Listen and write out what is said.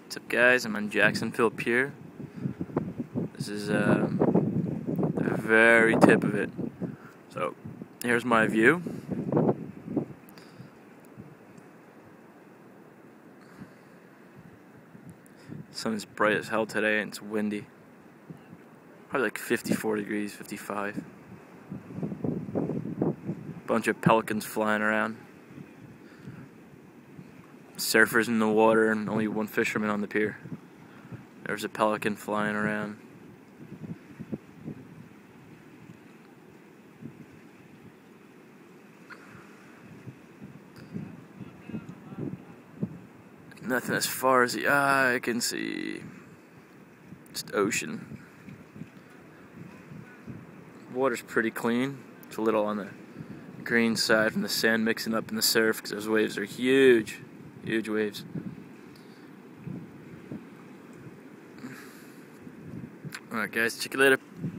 What's up, guys? I'm on Jacksonville Pier. This is the very tip of it. So here's my view. Sun is bright as hell today and it's windy. Probably like 54 degrees, 55. Bunch of pelicans flying around. Surfers in the water and only one fisherman on the pier. There's a pelican flying around. Nothing as far as the eye can see. Just ocean. Water's pretty clean. It's a little on the green side from the sand mixing up in the surf because those waves are huge. Huge waves. Alright guys, check you later.